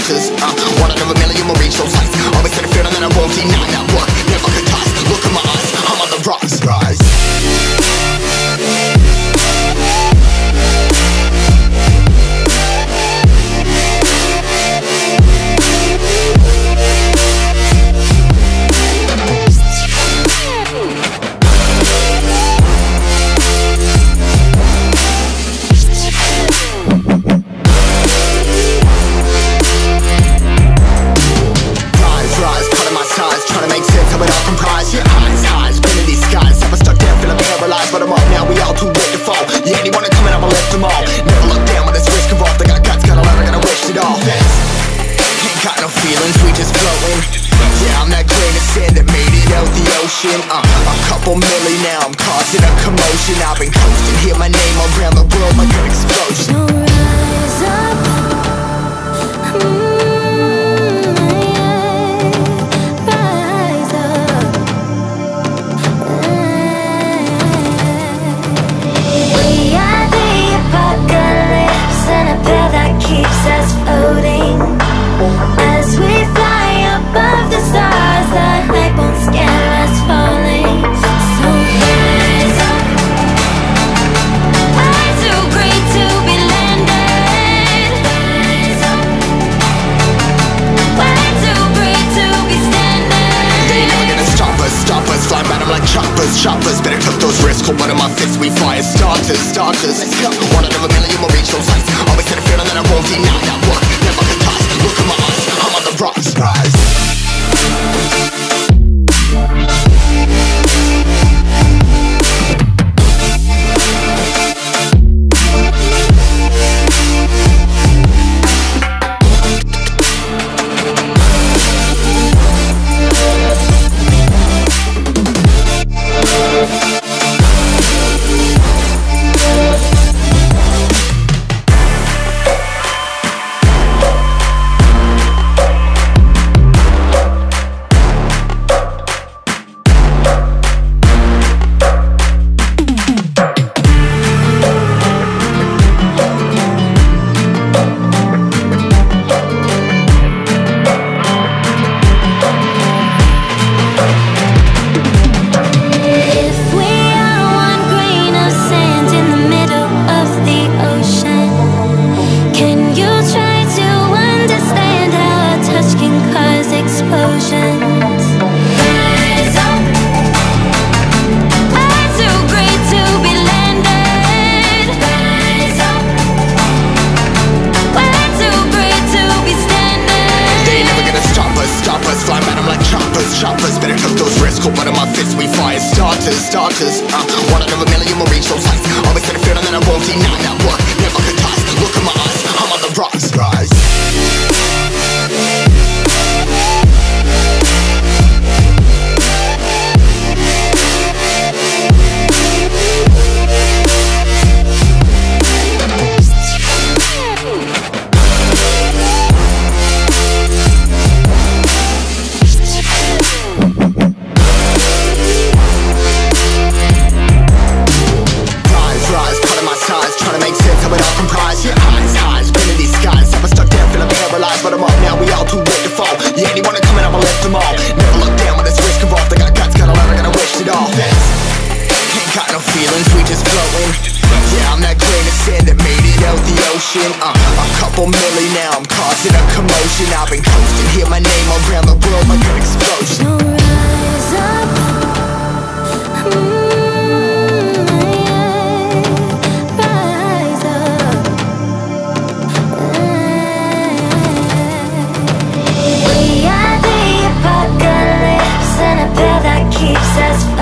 starters. One out of a million will reach those heights. Always had a feeling that I won't deny that work never could toss. Look in my eyes, I'm on the rise. But I'm up now, we all too late to fall. Yeah, anyone coming up, I'll lift them all. Never look down when this risk involved. I got guts, got a lot, I gotta wish it all. Ain't got no feelings, we just floating. Yeah, I'm that grain of sand that made it out the ocean. A couple milli now, I'm causing a commotion. I've been coasting, hear my name around the world like an explosion. So rise up. Keeps us floating as we fly above the stars. The hype won't scare us falling. So rise up. I'm too great to be landed. Rise up. We're too great to be standing. They ain't never gonna stop us. Fly by them like choppers. Better cut those risks. Hold one of my fists, we fire starters. Let's go. One out of a million will reach those heights. Always had a feeling that I won't deny that work never could toss. Look in my eyes, I'm on the rise. Choppers, better cut those risks. Hold one of my fists, we fire starters. One out of a million will reach those heights. Always had a feeling that I won't deny that work never could toss. Look in my eyes, I'm on the rise. But I'm up now, we all too late to fall. Yeah, anyone coming up, I'll lift them all. Never look down when this risk involved. I got guts, got a lot, I gotta wish it all. Ain't got no feelings, we just floating. Yeah, I'm that grain of sand that made it out the ocean. A couple milli now, I'm causing a commotion. I've been coasting, hear my name around the world like an explosion. So rise up. Keeps us